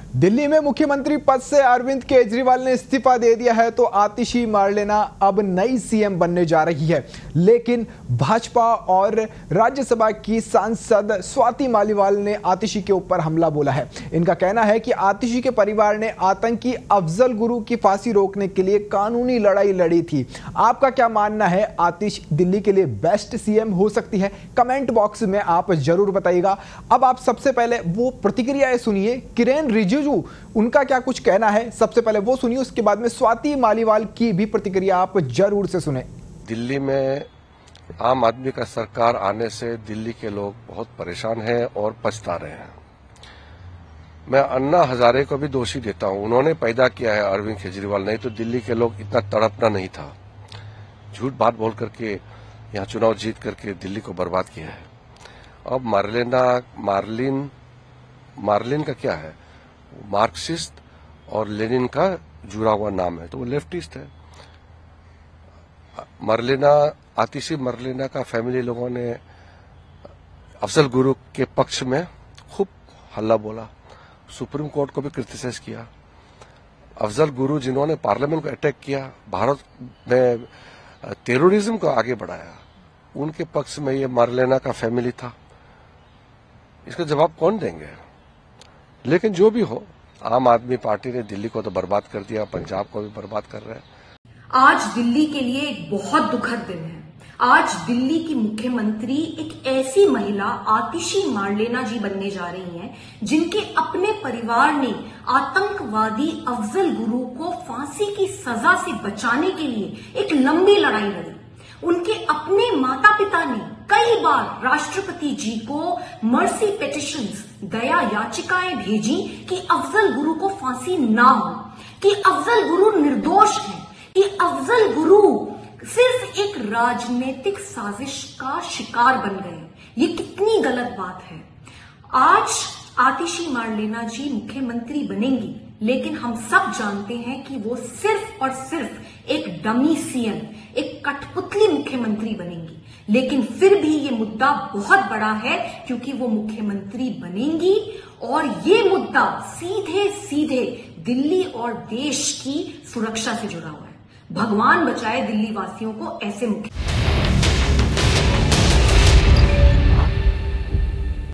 दिल्ली में मुख्यमंत्री पद से अरविंद केजरीवाल ने इस्तीफा दे दिया है तो आतिशी मार्लेना अब नई सीएम बनने जा रही है। लेकिन भाजपा और राज्यसभा की सांसद स्वाति मालीवाल ने आतिशी के ऊपर हमला बोला है। इनका कहना है कि आतिशी के परिवार ने आतंकी अफजल गुरु की फांसी रोकने के लिए कानूनी लड़ाई लड़ी थी। आपका क्या मानना है, आतिश दिल्ली के लिए बेस्ट सीएम हो सकती है? कमेंट बॉक्स में आप जरूर बताइएगा। अब आप सबसे पहले वो प्रतिक्रियाएं सुनिए, किरेन रिजिजू उनका क्या कुछ कहना है, सबसे पहले वो सुनिए, उसके बाद में स्वाति मालीवाल की भी प्रतिक्रिया आप जरूर से सुने। दिल्ली में आम आदमी का सरकार आने से दिल्ली के लोग बहुत परेशान हैं और पछता रहे हैं। मैं अन्ना हजारे को भी दोषी देता हूं, उन्होंने पैदा किया है अरविंद केजरीवाल, नहीं तो दिल्ली के लोग इतना तड़पना नहीं था। झूठ बात बोल करके यहाँ चुनाव जीत करके दिल्ली को बर्बाद किया है। अब मार्लिन का क्या है, मार्क्सिस्ट और लेनिन का जुड़ा हुआ नाम है, तो वो लेफ्टिस्ट है। आतिशी मर्लिना का फैमिली लोगों ने अफजल गुरु के पक्ष में खूब हल्ला बोला, सुप्रीम कोर्ट को भी क्रिटिसाइज किया। अफजल गुरु जिन्होंने पार्लियामेंट को अटैक किया, भारत में टेररिज्म को आगे बढ़ाया, उनके पक्ष में ये मर्लिना का फैमिली था। इसका जवाब कौन देंगे? लेकिन जो भी हो, आम आदमी पार्टी ने दिल्ली को तो बर्बाद कर दिया, पंजाब को भी बर्बाद कर रहे हैं। आज दिल्ली के लिए एक बहुत दुखद दिन है। आज दिल्ली की मुख्यमंत्री एक ऐसी महिला आतिशी मार्लेना जी बनने जा रही हैं, जिनके अपने परिवार ने आतंकवादी अफजल गुरु को फांसी की सजा से बचाने के लिए एक लंबी लड़ाई लड़ी। उनके अपने माता पिता ने कई बार राष्ट्रपति जी को मर्सी पिटिशंस, दया याचिकाएं भेजी कि अफजल गुरु को फांसी ना हो, कि अफजल गुरु निर्दोष है, कि अफजल गुरु सिर्फ एक राजनीतिक साजिश का शिकार बन गए। ये कितनी गलत बात है। आज आतिशी मार्लेना जी मुख्यमंत्री बनेंगी, लेकिन हम सब जानते हैं कि वो सिर्फ और सिर्फ एक डमी सीएम, एक कठपुतली मुख्यमंत्री बनेंगी। लेकिन फिर भी ये मुद्दा बहुत बड़ा है, क्योंकि वो मुख्यमंत्री बनेंगी और ये मुद्दा सीधे सीधे दिल्ली और देश की सुरक्षा से जुड़ा हुआ है। भगवान बचाए दिल्ली वासियों को ऐसे मुख्यमंत्री